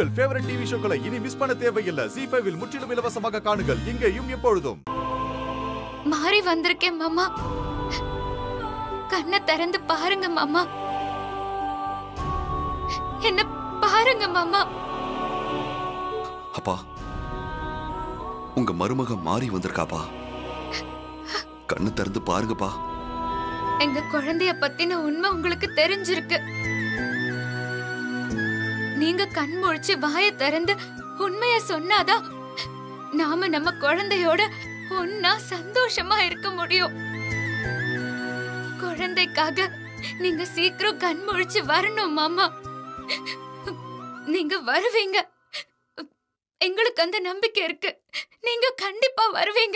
உங்கள் favourite TV ஷோக்களை இனி miss பண்ண தேவையில்லை. ZEE5 இல் முற்றிலும் இலவசமாக காணுங்கள். இங்கேயும் எப்பொழுதும். மாறி வந்திருக்கேன் மாமா. கண்ணை திறந்து பாருங்க மாமா. என்ன பாருங்க மாமா. அப்பா, உங்க மருமக மாறி வந்திருக்காப்பா. கண்ணு திறந்து பாருங்கப்பா. எங்க குழந்தைய பத்தின உண்மை உங்களுக்கு தெரிஞ்சிருக்கு. நீங்க கண் முழிச்சு வாய திறந்து உண்மைய சொன்னாதான் நாம நம்ம குழந்தையோட ஒன்னா சந்தோஷமா இருக்க முடியும். குழந்தைக்காக நீங்க சீக்கிரம் கண் முழிச்சு வரணும் மாமா. நீங்க வருவீங்க. எங்களுக்கு அந்த நம்பிக்கை இருக்கு. நீங்க கண்டிப்பா வருவீங்க.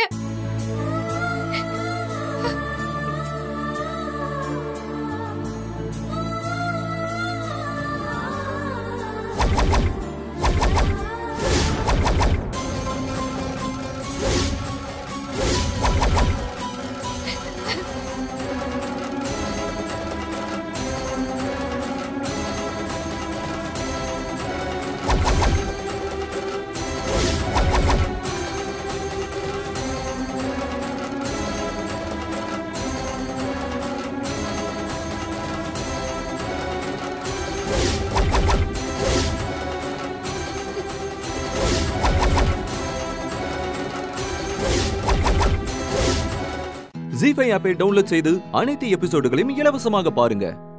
ZEE5 ஆப்பை டவுன்லோட் செய்து அனைத்து எபிசோடுகளையும் இலவசமாக பாருங்க.